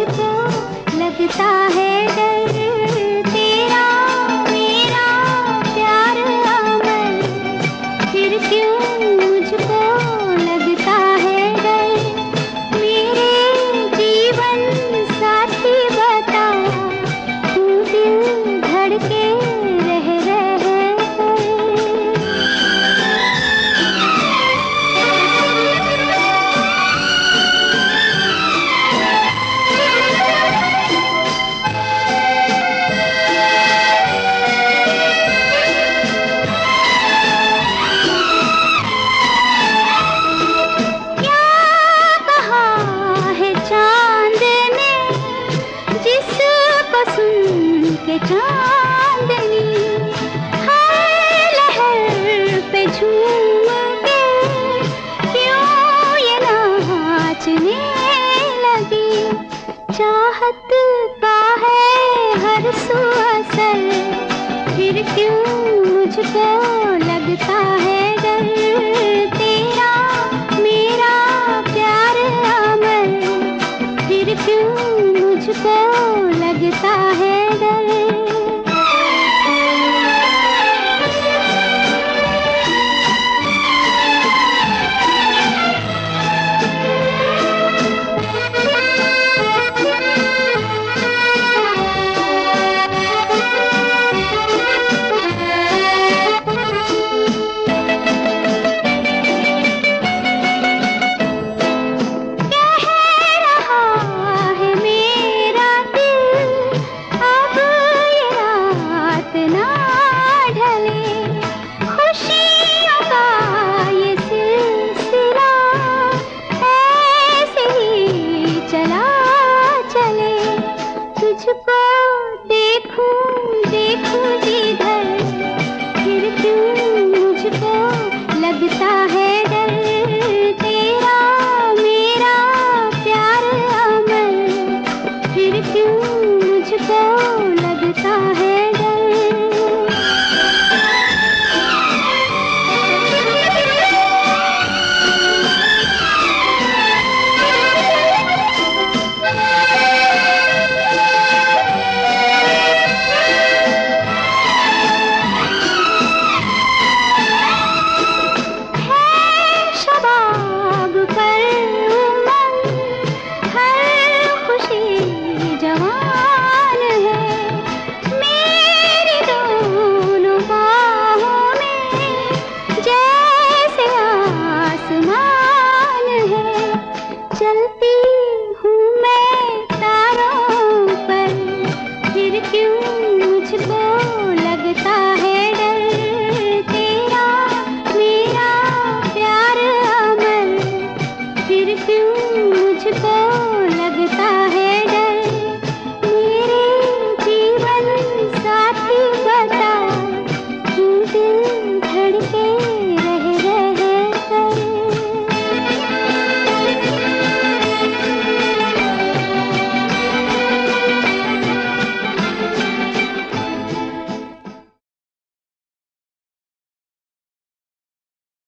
मुझको लगता है डर, तेरा मेरा प्यार अमर, फिर क्यों मुझको लगता है डर। मेरे जीवन साथी बता, तू दिल धड़के रह के चांदनी हर लहर पे झूम के क्यों ये नाचने लगी। चाहत का है हर सू असर, फिर क्यों मुझको लगता है डर। तेरा मेरा प्यार अमर, फिर क्यों मुझको लगता है डर। तुझको देखूं देखूं जिधर, फिर क्यों मुझको लगता है डर। तेरा मेरा प्यार अमर, फिर क्यों मुझको लगता है डर। चलती